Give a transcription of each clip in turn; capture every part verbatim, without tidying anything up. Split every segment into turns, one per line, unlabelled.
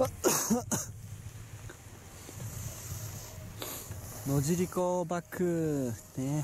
野尻湖バックね。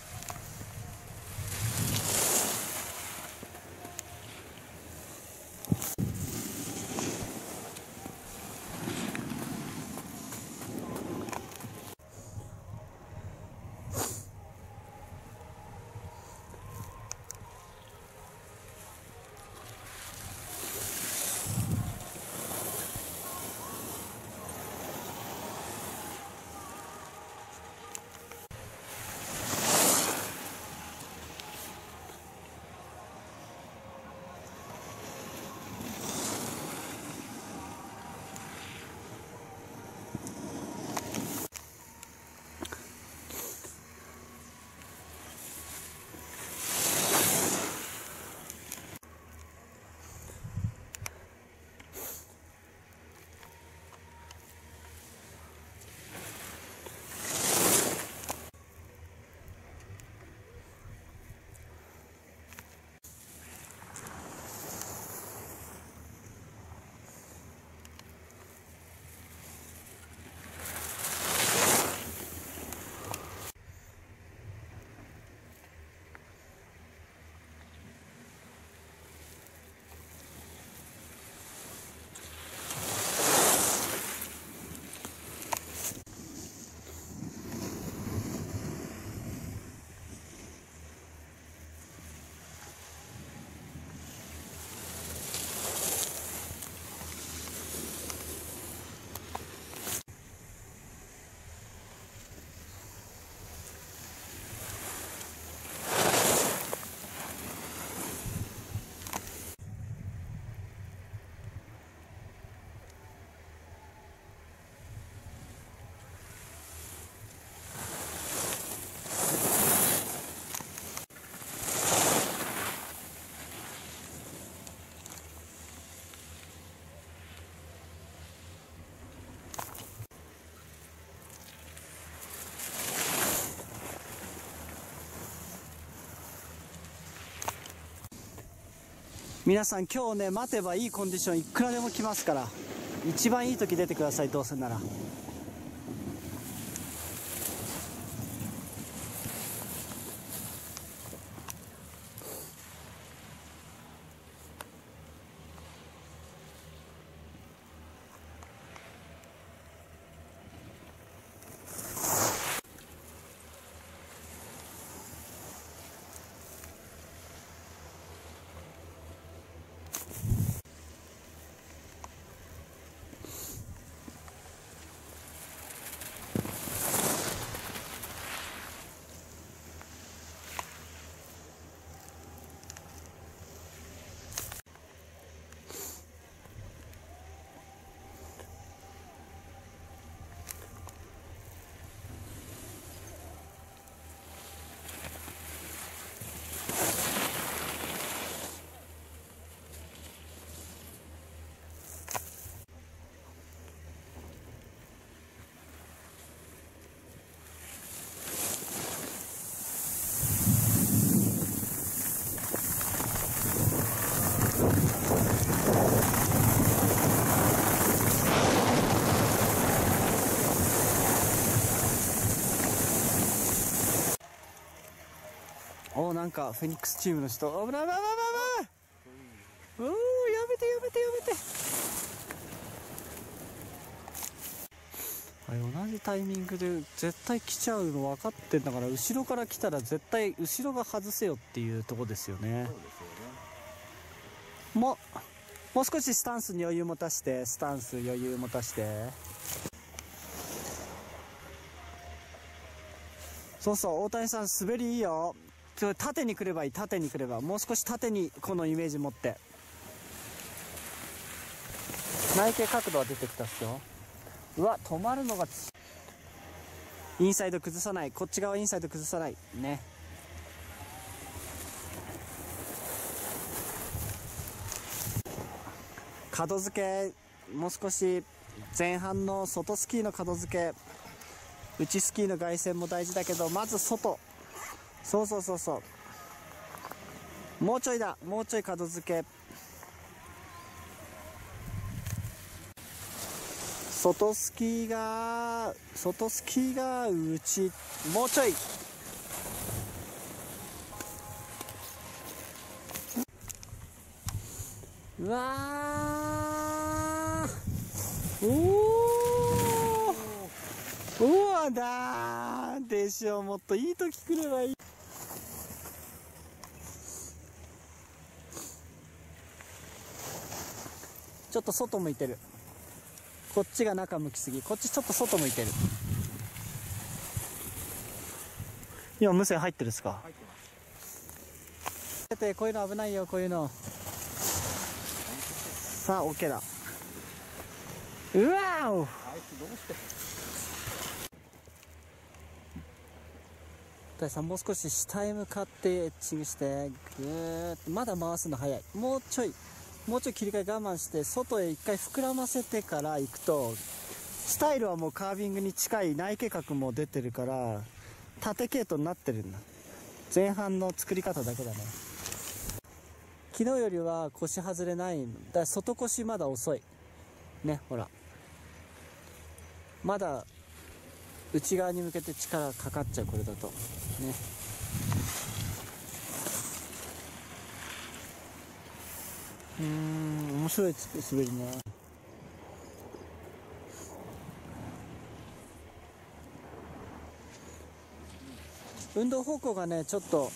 皆さん今日ね、待てばいいコンディションいくらでも来ますから、一番いい時出てください。どうせならおー、なんかフェニックスチームの人、危ない危ない危ない危ない、おー、やめてやめてやめて。同じタイミングで絶対来ちゃうの分かってんだから、後ろから来たら絶対後ろが外せよっていうとこですよね。そうですよね。もうもう少しスタンスに余裕持たして、スタンス余裕持たして。そうそう、大谷さん滑りいいよ。縦に来ればいい、縦に来れば、もう少し縦にこのイメージ持って。内傾角度は出てきたっすよ。うわ、止まるのがインサイド崩さない、こっち側インサイド崩さないね。角付けもう少し、前半の外スキーの角付け、内スキーの外旋も大事だけど、まず外、そうそうそうそう、もうちょいだ、もうちょい角付け。 外スキーが外スキーが内、もうちょい。うわー、おー、うわだーでしょ。もっといい時来ればいい。ちょっと外向いてる。こっちが中向きすぎ。こっちちょっと外向いてる。今無線入ってるっすか？入ってます。こういうの危ないよ、こういうの。さあ OK だ。うわーお、あいつどうして大さん、もう少し下へ向かってエッチングして、ぐーっと。まだ回すの早い。もうちょいもうちょい切り替え我慢して外へ一回膨らませてから行くと、スタイルはもうカービングに近い内径角も出てるから縦系統になってるんだ。前半の作り方だけだね。昨日よりは腰外れない。だから外腰まだ遅いね。ほらまだ内側に向けて力かかっちゃう、これだとね。うーん、面白い滑りね。運動方向がね、ちょっと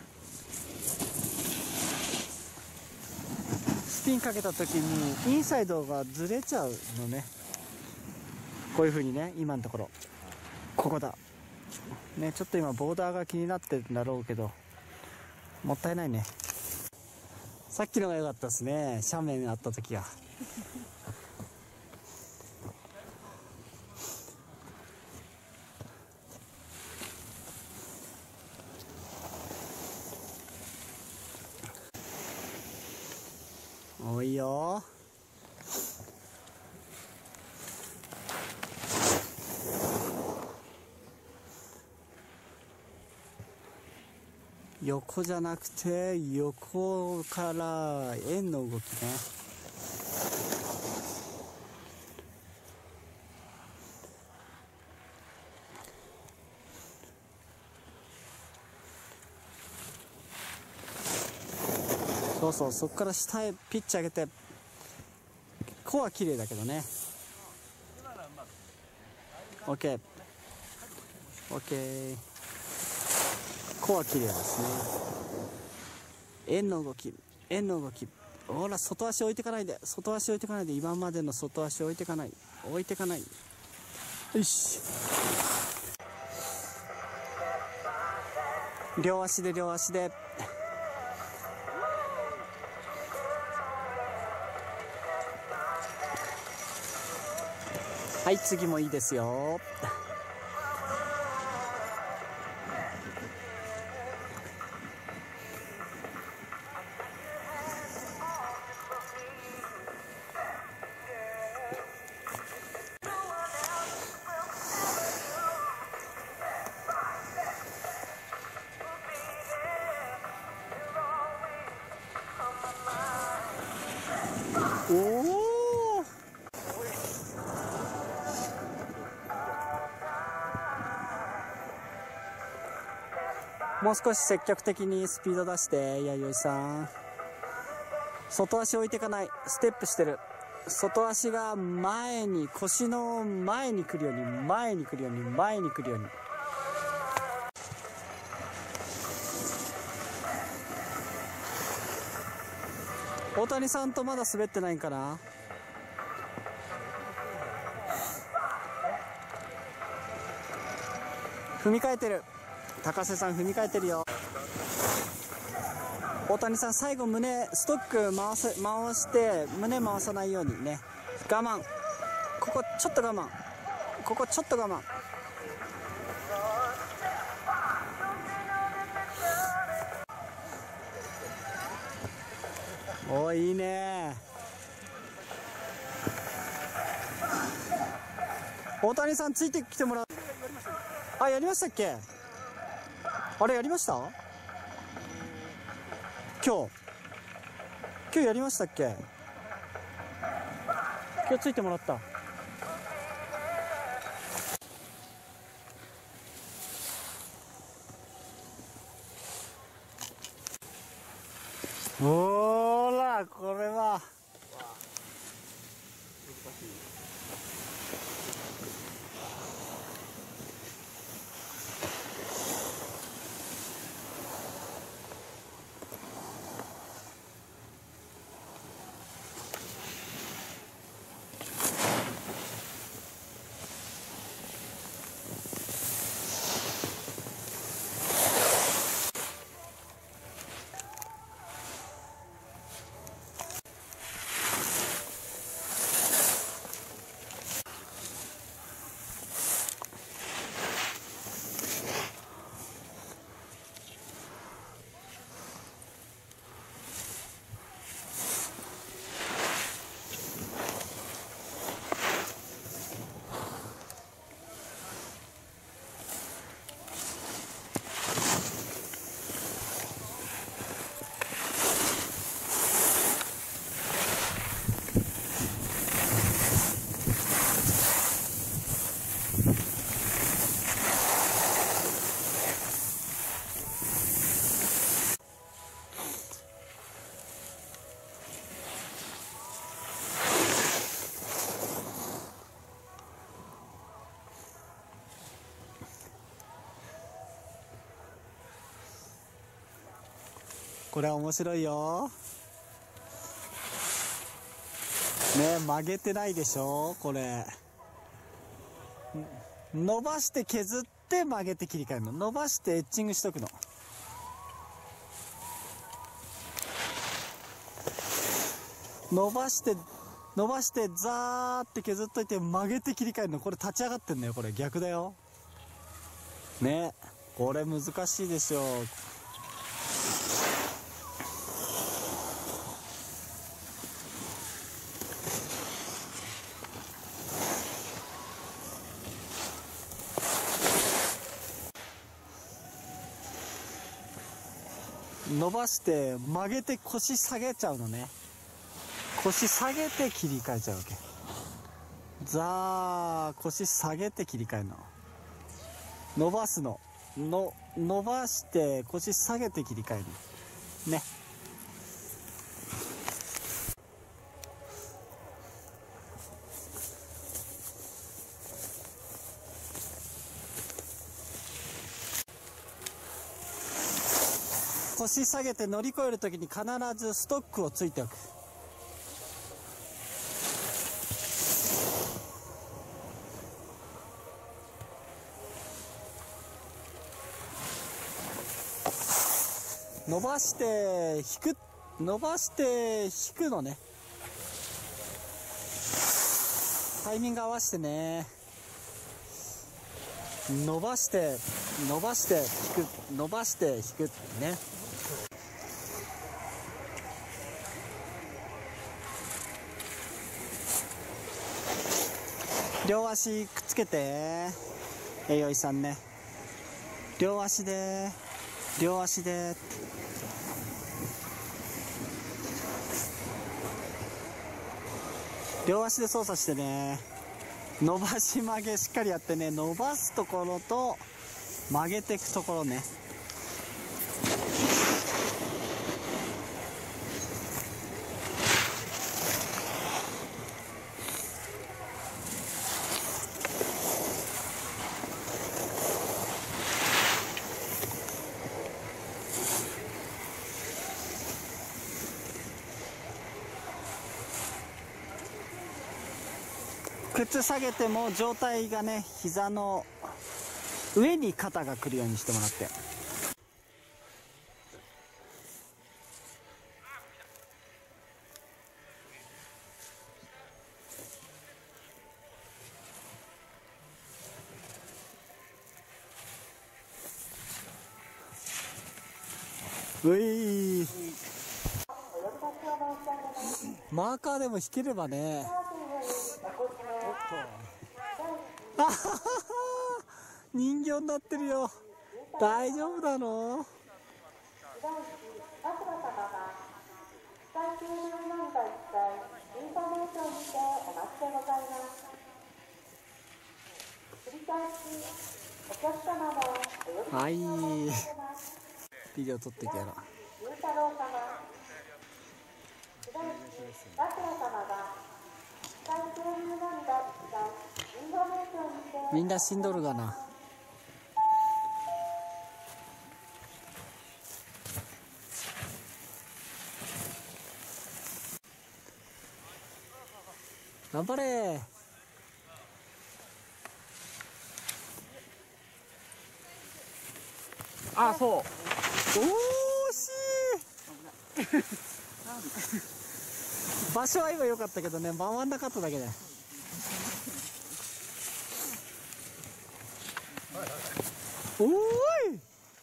スピンかけた時にインサイドがずれちゃうのね。こういう風にね、今のところここだね。ちょっと今ボーダーが気になってるんだろうけど、もったいないね。さっきのが良かったですね、斜面あった時は。おいよ。横じゃなくて横から円の動きね。そうそう、そこから下へピッチ上げて、コは綺麗だけどね。 OK OK、 コは綺麗ですね。円の動き、円の動き。ほら外足置いてかないで、外足置いてかないで。今までの外足置いてかない、置いてかない。よし、両足で両足で。はい、次もいいですよ。おお、もう少し積極的にスピード出して。弥生さん、外足置いていかない。ステップしてる。外足が前に、腰の前に来るように、前に来るように、前に来るように。大谷さんとまだ滑ってないんかな。踏み替えてる。高瀬さん踏み替えてるよ。大谷さん最後胸ストック回す回して胸回さないようにね。我慢、ここちょっと我慢、ここちょっと我慢。おいいね。大谷さんついてきてもらう。あ、やりましたっけ。あれやりました。今日今日やりましたっけ。今日ついてもらった。 ほらこれはこれは面白いよね。曲げてないでしょこれ。伸ばして削って曲げて切り替えるの。伸ばしてエッチングしとくの。伸ばして伸ばしてザーって削っといて曲げて切り替えるの。これ立ち上がってんのよ。これ逆だよね。これ難しいでしょ。伸ばして曲げて腰下げちゃうのね。腰下げて切り替えちゃうわけ。ザー腰下げて切り替えるの。伸ばすのの伸ばして腰下げて切り替えるのね。腰下げて乗り越えるときに必ずストックをついておく。伸ばして引く、伸ばして引くのね。タイミング合わせてね。伸ばして伸ばして引く、伸ばして引くね。両足くっつけて、栄養士さんね。両足で両足で両足で操作してね。伸ばし曲げしっかりやってね。伸ばすところと曲げていくところね。靴下げても上体がね、膝の上に肩が来るようにしてもらって。ういー、マーカーでも引ければね。あははは、人形になってるよ。大丈夫なの？はい、ビデオ撮っていけやろ。 みんな死んどるがな。頑張れ。
あ、そう。
おーしい。場所は今良かったけどね、回んなかっただけで。おーい。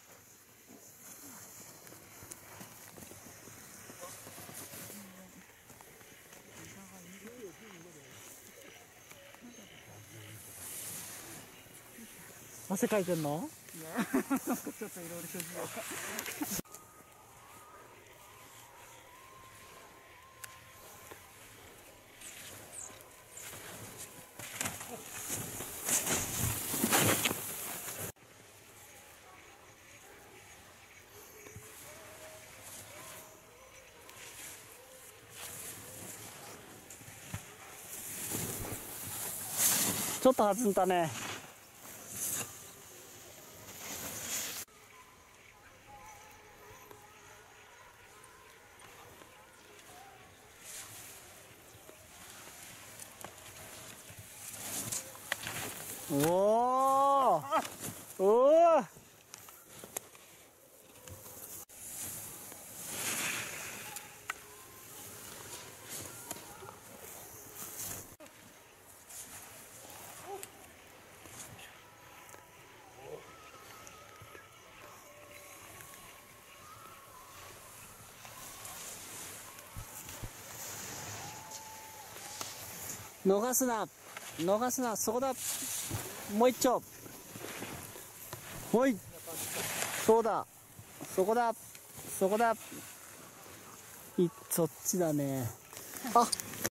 汗かいてんの？
いや、ちょっといろいろ正直。
ちょっと弾んだね。おおおお。逃すな、逃すな、そこだ。もう一丁。ほい。そうだ。そこだ。そこだ。い、そっちだね。あ。